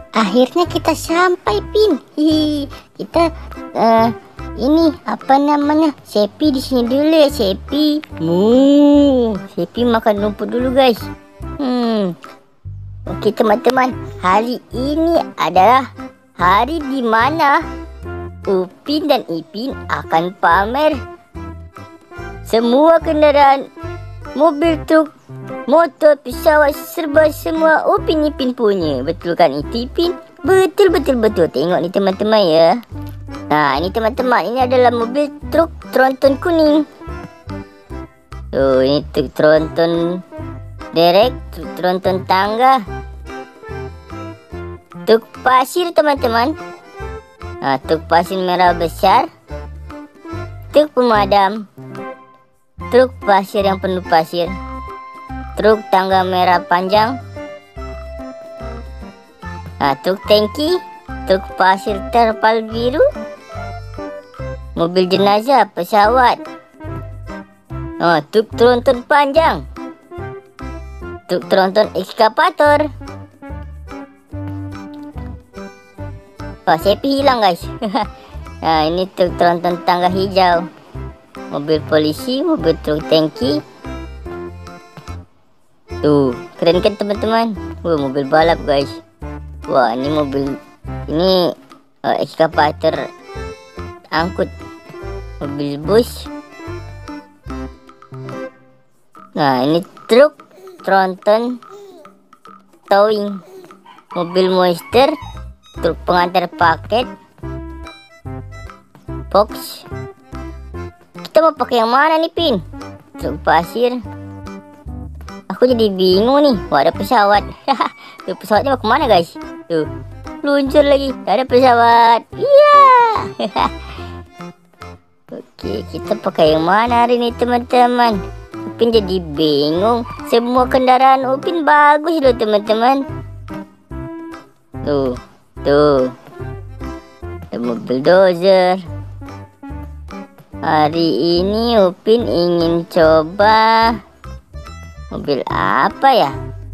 Akhirnya kita sampai, Pin. Hihi. Kita ini apa namanya? Sepi di sini dulu ya, Sepi. Sepi makan rumput dulu, guys. Oke, teman-teman. Hari ini adalah hari di mana Upin dan Ipin akan pamer semua kendaraan, mobil, truk, motor, pesawat, serba semua Upin Ipin punya. Betul kan itu, Ipin? Betul. Tengok ni teman-teman ya. Nah, ini teman-teman, ini adalah mobil truk tronton kuning. Tuh, ini truk tronton derek, truk tronton tangga, truk pasir teman-teman. Nah, truk pasir merah besar, truk pemadam, truk pasir yang penuh pasir, truk tangga merah panjang, truk tangki, truk pasir terpal biru, mobil jenazah, pesawat, truk tronton panjang, truk tronton ekskavator. Sepi hilang, guys. Nah, ini truk tronton tangga hijau, mobil polisi, mobil truk tangki. Tuh, keren kan teman-teman? Mobil balap, guys. Wah, ini mobil, ini ekskavator angkut, mobil bus. Nah, ini truk tronton towing, mobil monster, truk pengantar paket, box. Kita mau pakai yang mana nih, Pin? Truk pasir. Aku jadi bingung nih. Wah, ada pesawat. Tuh, pesawatnya mau kemana, guys? Tuh, luncur lagi. Ada pesawat. Iya. Oke, kita pakai yang mana hari ini, teman-teman? Upin jadi bingung. Semua kendaraan Upin bagus loh, teman-teman. Tuh, ada mobil dozer. Hari ini Upin ingin coba mobil apa ya?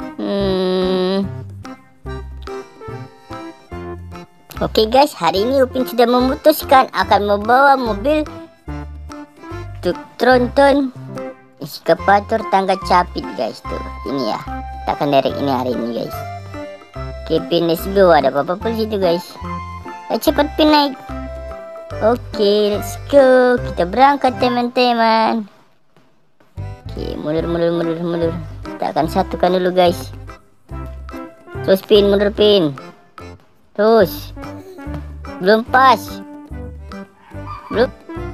Oke guys, hari ini Upin sudah memutuskan akan membawa mobil truk tronton ekskavator tangga capit, guys. Tuh, ini ya. Kita akan derek ini hari ini, guys. Oke, Pin, let's go. Ada apa-apa di situ, guys. Cepat, Pin, naik. Oke, let's go. Kita berangkat, teman-teman. Oke, mundur. Kita akan satukan dulu, guys. Terus, Pin, mundur, Pin. Terus. Belum pas. Belum.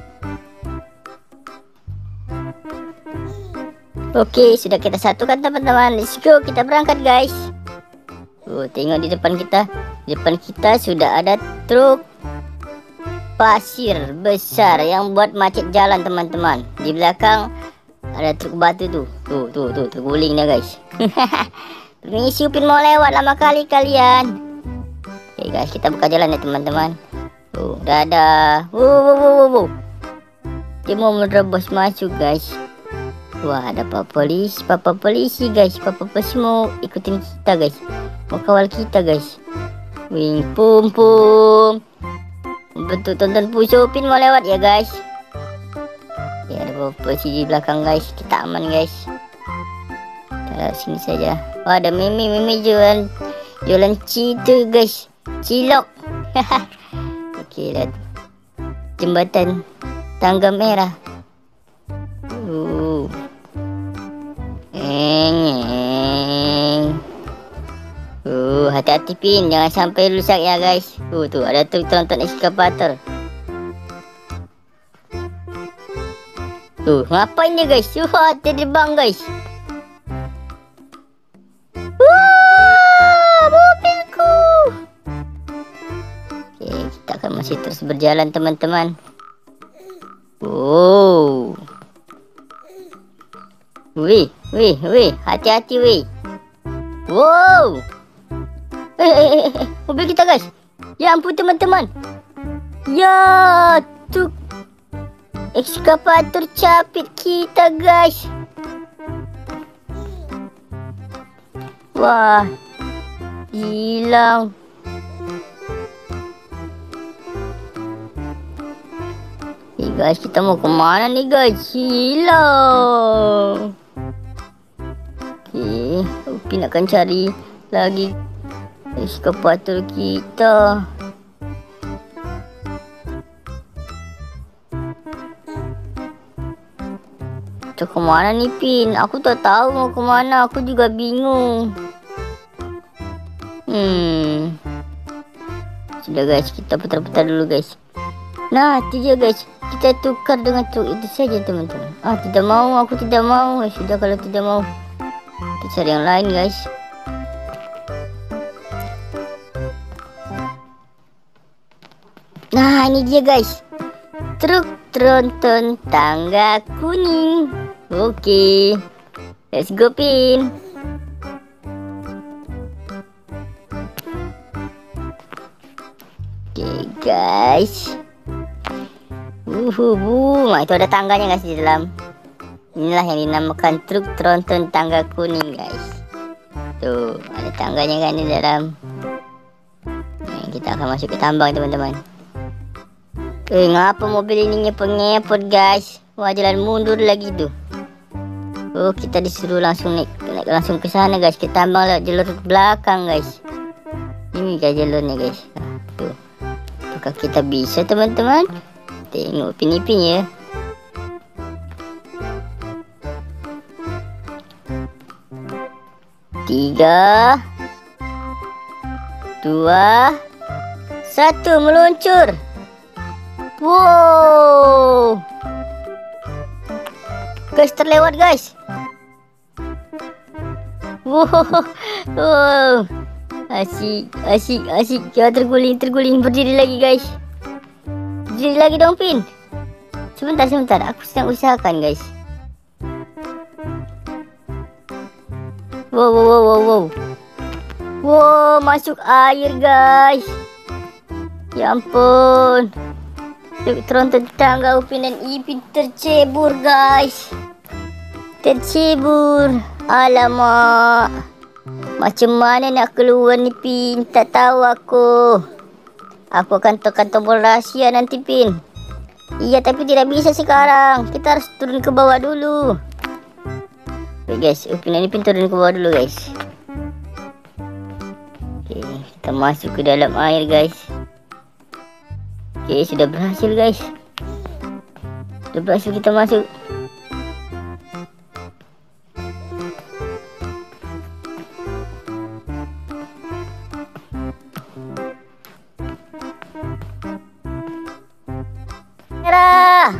Oke, sudah kita satukan, teman-teman. Let's go, kita berangkat, guys. Tengok di depan kita. Di depan kita sudah ada truk pasir besar yang buat macet jalan, teman-teman. Di belakang ada truk batu tuh. Tuh, tergulingnya, guys. Permisi, Upin mau lewat, lama kali kalian. Oke, guys, kita buka jalan ya, teman-teman. Dadah. Dia mau menerobos masuk, guys. Wah, ada papa polisi, guys. Papa polisi mau ikutin kita, guys. Mau kawal kita, guys. Wing pum. Bentuk tonton puso, Upin mau lewat ya, guys. Ya, ada papa polisi di belakang, guys. Kita aman, guys. Kita sini saja. Wah, ada Mimi jualan citu, guys. Cilok. Oke, lihat jembatan tangga merah. Hati-hati, Pin, jangan sampai rusak ya, guys. Tuh ada truk tronton ekskavator. Tuh, ngapain dia, guys? Terbang, guys. Wah, mobilku. Oke, kita akan masih terus berjalan, teman-teman. Wih, hati-hati, wih. Wow. Mobil kita, guys. Ya ampun, teman-teman. Ya, truk ekskavator capit kita, guys. Wah, hilang. Okay guys, kita mau kemana nih guys? Hilang. Okay, Upin akan cari lagi eskapator kita. Kita kemana nih Pin? Aku tak tahu mau kemana. Aku juga bingung. Sudah guys, kita putar-putar dulu guys. Nah, itu dia guys. Kita tukar dengan truk itu saja teman-teman. Tidak mau. Aku tidak mau. Sudah kalau tidak mau, kita cari yang lain guys. Nah, ini dia guys. Truk tronton tangga kuning. Oke. Let's go Pin. Oke guys. Itu ada tangganya guys di dalam. Inilah yang dinamakan truk tronton tangga kuning guys. Tuh, ada tangganya kan di dalam. Nah, kita akan masuk ke tambang teman-teman. Ngapa mobil ini ngepot guys? Wah, jalan mundur lagi tuh. Oh, kita disuruh langsung naik langsung ke sana guys. Kita tambang lewat jalur belakang guys. Ini guys jalurnya guys. Nah, tuh. Apakah kita bisa teman-teman? Tengok Upin ya. Tiga, 2, 1, meluncur. Wow, guys, terlewat guys. Wow, asik. Kita terguling, berdiri lagi guys. Berdiri lagi dong Pin. Sebentar, aku sedang usahakan guys. Wow, masuk air guys. Ya ampun. Tronton tangga Upin dan Ipin tercebur guys. Alamak. Macam mana nak keluar ni Pin? Tak tahu aku. Aku akan tekan tombol rahsia nanti Pin. Iya, tapi tidak bisa sekarang. Kita harus turun ke bawah dulu. Oke guys, Upin dan Ipin turun ke bawah dulu guys. Oke, kita masuk ke dalam air guys. Oke, sudah berhasil guys. Sudah berhasil kita masuk. Merah.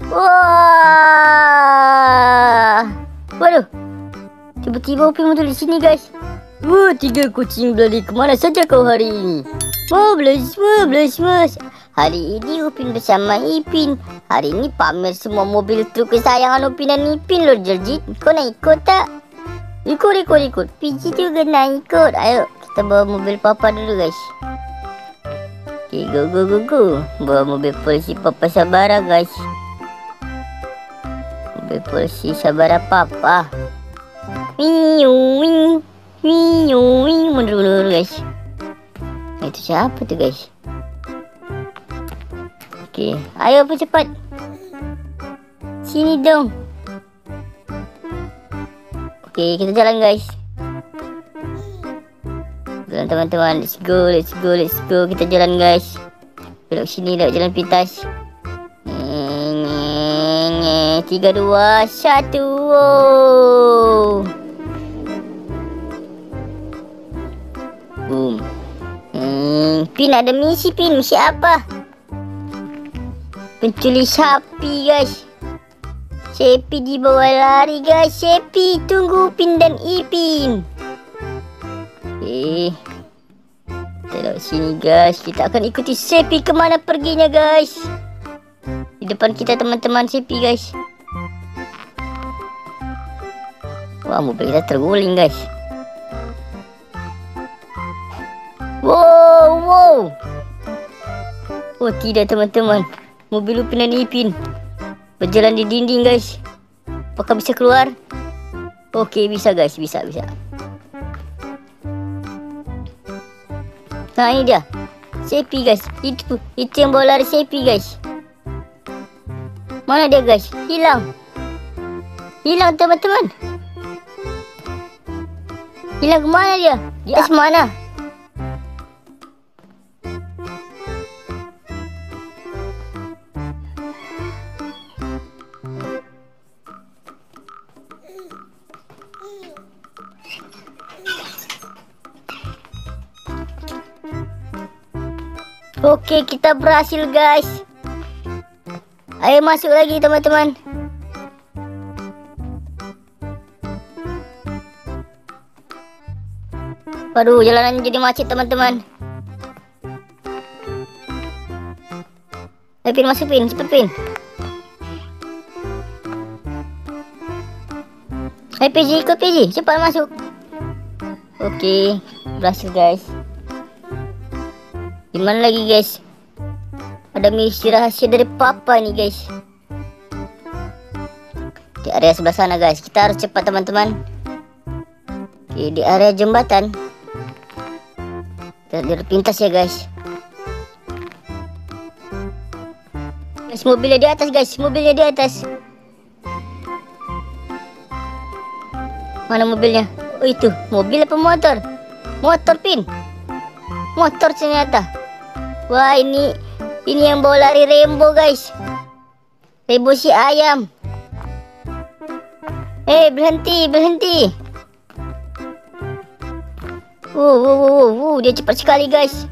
Wah. Waduh. Tiba-tiba Upin muncul di sini guys. Wah, 3 kucing berlari kemana saja kau hari ini? Marvelous. Hari ini Upin bersama Ipin. Hari ini pamer semua mobil truk kesayangan Upin dan Ipin loh Jeljit. Kau nak ikut tak? Ikut. Piji juga nak ikut. Ayo, kita bawa mobil papa dulu guys. Okay, go. Bawa mobil polisi papa Sabara guys. Mobil polisi Sabara papa. Wing. Mundur guys. Itu siapa tuh guys? Oke, ayo cepat. Sini dong. Oke, kita jalan guys. Jalan teman-teman, let's go. Kita jalan guys. Belok sini, lewat jalan pintas. 3, 2, 1. Wow. Boom. Pin ada misi Pin. Misi apa? Penculik sapi guys. Sepi dibawa lari guys. Sepi, tunggu Upin dan Ipin. Kita lewat sini guys. Kita akan ikuti Sepi kemana perginya guys. Di depan kita teman-teman Sepi guys. Wah, mobil kita terguling guys. Wow. Oh tidak teman-teman. Mobil Upin dan Ipin berjalan di dinding guys. Apakah bisa keluar? Oke, bisa guys. Bisa. Nah, ini dia Sepi guys. Itu yang bawa lari Sepi guys. Mana dia guys? Hilang. Hilang teman-teman. Hilang kemana dia? Di atas mana? Oke, kita berhasil guys. Ayo masuk lagi teman-teman. Waduh, jalanan jadi macet teman-teman. Ayo Pin, masuk Pin, cepet Pin. Ayo PJ, ikut PJ, cepat masuk. Oke, berhasil guys. Gimana lagi guys? Ada misi rahasia dari papa nih guys. Di area sebelah sana guys. Kita harus cepat teman-teman. Oke, di area jembatan. Kita pintas ya guys. Guys, mobilnya di atas guys. Mobilnya di atas. Mana mobilnya? Oh itu, mobil apa motor? Motor Pin. Motor ternyata. Wah, ini yang bawa lari Rainbow guys. Rainbow si ayam. Berhenti. Dia cepat sekali guys.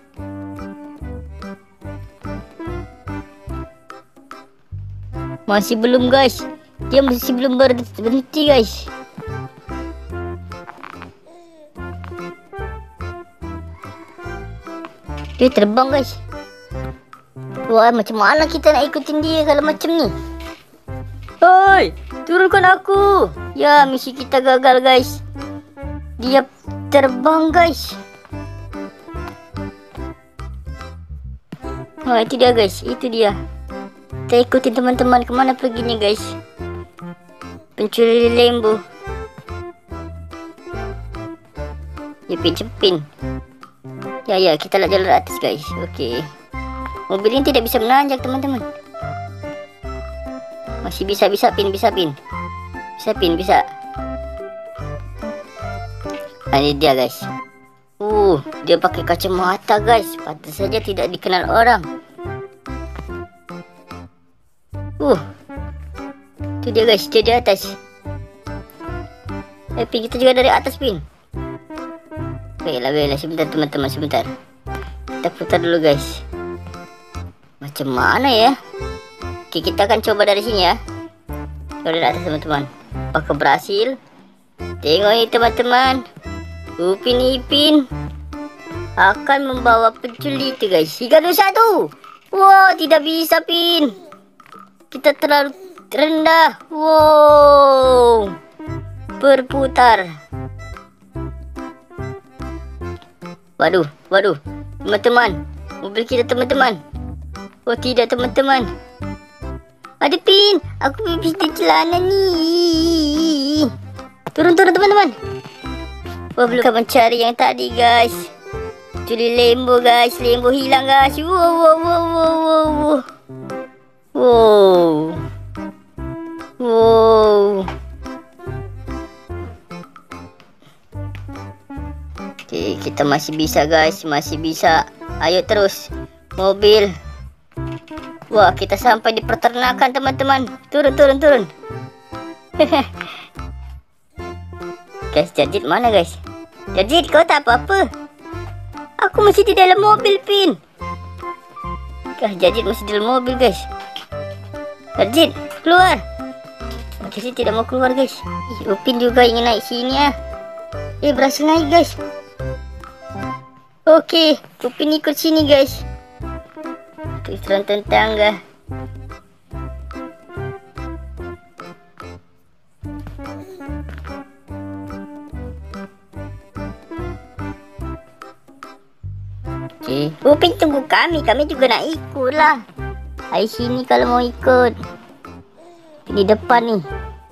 Masih belum guys. Dia masih belum berhenti guys. Dia terbang guys. Wah, macam mana kita nak ikutin dia kalau macam ni? Hoi, turunkan aku. Ya, misi kita gagal guys. Dia terbang guys. Wah, itu dia guys. Itu dia. Kita ikutin teman-teman. Kemana perginya guys? Pencuri lembu. Ya, Pin. Ya, kita lihat jalan atas guys. Oke. Mobil ini tidak bisa menanjak teman-teman. Masih bisa Pin. Bisa Pin. Nah, ini dia guys. Dia pakai kacamata guys. Pantas saja tidak dikenal orang. Itu dia guys. Dia di atas. Pin, kita juga dari atas Pin. Baiklah, sebentar teman-teman, sebentar. Kita putar dulu guys. Macam mana ya? Oke, kita akan coba dari sini ya. Coba dari atas teman-teman. Apakah berhasil? Tengok ini teman-teman. Upin Ipin akan membawa pencuri itu guys. 3, 2, 1. Wow, tidak bisa Pin. Kita terlalu rendah. Wow. Berputar. Waduh, teman-teman, mobil kita teman-teman. Oh tidak teman-teman, ada Pin, aku pipis di celana nih. Turun teman-teman. Wah, belum kita mencari yang tadi guys. Curi lembu guys, lembu hilang guys. Wow. Oke, kita masih bisa guys, masih bisa. Ayo terus, mobil. Wah, kita sampai di peternakan teman-teman. Turun. Guys, Jadjit mana guys? Jadjit, kau tak apa-apa? Aku masih di dalam mobil Pin. Guys, Jadjit masih di dalam mobil guys. Jadjit, keluar. Jadjit tidak mau keluar guys. Upin juga ingin naik sini ya. Berhasil naik guys. Oke, Upin ikut sini guys. Terus tangga. Oke, Upin tunggu kami juga nak ikut lah. Ayo sini kalau mau ikut. Di depan nih.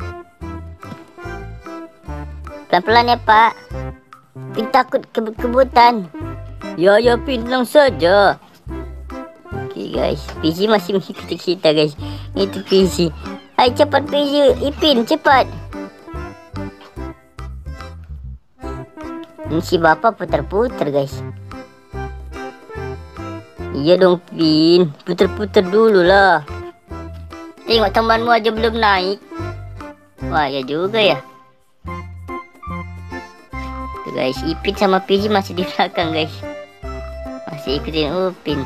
Pelan-pelan ya Pak. Upin takut kebut-kebutan. Ya Pin, tenang saja. Oke, Oke guys, PJ masih mengikuti kita guys. Itu PJ. Hai cepat PJ, Ipin cepat. Ini si bapak putar-putar guys. Iya dong Pin, putar-putar dulu lah. Tengok temanmu aja belum naik. Wah ya juga ya. Tuh guys, Ipin sama PJ masih di belakang guys. Masih ikutin Upin.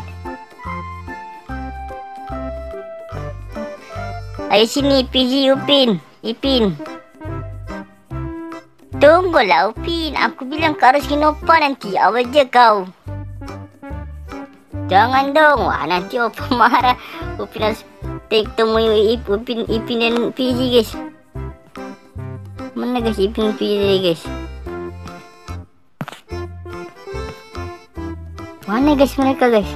Ayo sini PJ, Upin, Ipin. Tunggulah Upin, aku bilang kau harus Opa nanti. Awas je kau. Jangan dong, wah nanti Opa marah. Upin harus temui Ipin dan PJ guys. Mana guys Ipin PJ guys? Mana guys mereka guys?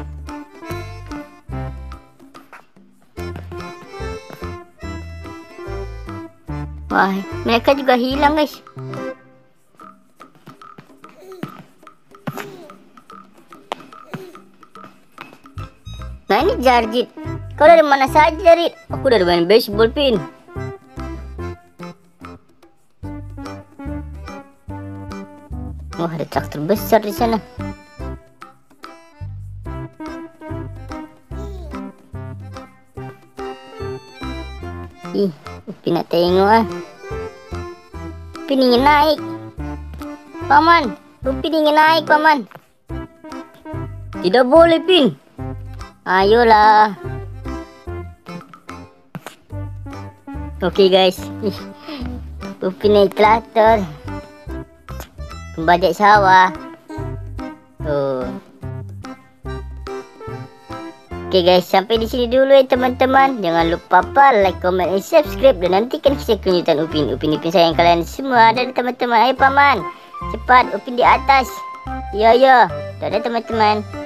Wah, mereka juga hilang guys. Nah ini Jarjit. Kau dari mana saja Jarjit? Aku dari main baseball Pin. Wah ada traktor besar di sana. Ih, Upin nak tengok ah. Upin ingin naik. Paman, Upin ingin naik paman. Tidak boleh Pin. Ayolah. Oke guys. Upin naik traktor. Pembajak sawah. Tuh. Oke guys, sampai di sini dulu ya teman-teman. Jangan lupa like, comment, dan subscribe. Dan nantikan kisah kelanjutan Upin sayang kalian semua. Dan teman-teman, ayo paman, cepat Upin di atas. Yo. Dadah teman-teman.